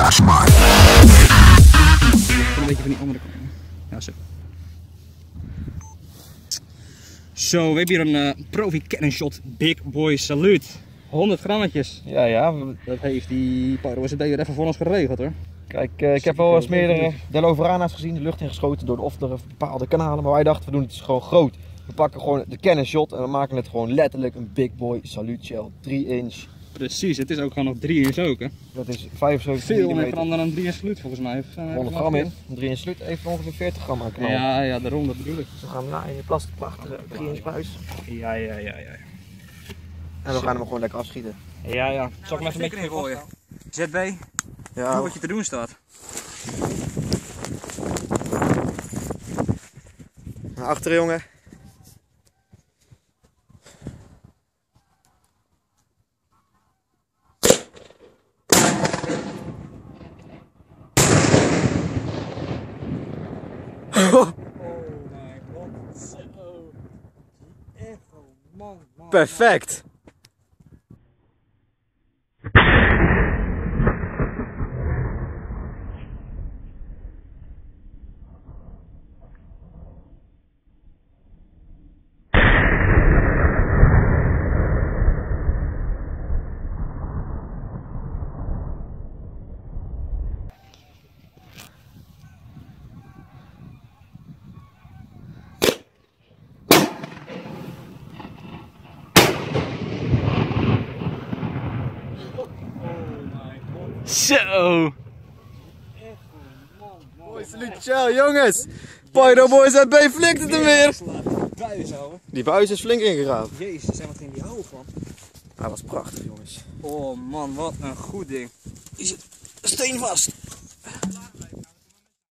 smart. Een beetje van die andere kant. Ja, zo. Zo, we hebben hier een Profi Cannon Shot Big Boy Salute. 100 grammetjes. Ja. Dat heeft die Pyro SD weer even voor ons geregeld hoor. Kijk, ik heb wel eens meerdere Deloverana's gezien, de lucht ingeschoten door de bepaalde kanalen. Maar wij dachten, we doen het gewoon groot. We pakken gewoon de Cannon Shot en we maken het gewoon letterlijk een Big Boy Salute Shell. 3 inch. Precies, het is ook gewoon nog 3 inch ook hè. Dat is 75 Veel meer mm. dan een 3 inch salute volgens mij. 100 gram in. Een 3 inch salute heeft ongeveer 40 gram aan knallen. Ja, daarom, dat bedoel ik. Dus we gaan hem na in je plastic prachtige 3 inch buis. Ja. En we gaan hem gewoon lekker afschieten. Ja. Zal ik hem even een beetje gooien? ZB, Ja, doe wat je te doen staat. naar achteren jongen. Oh mijn god, zo. Echt, man. Perfect! Zo! Mooi salute, ciao jongens! Pyro Boys ZB flikt het er weer! Buis houden. Die buis is flink ingegraven. Jezus, zijn wat ging die houden van? Hij was prachtig jongens. Oh man, wat een goed ding. Die zit steenvast.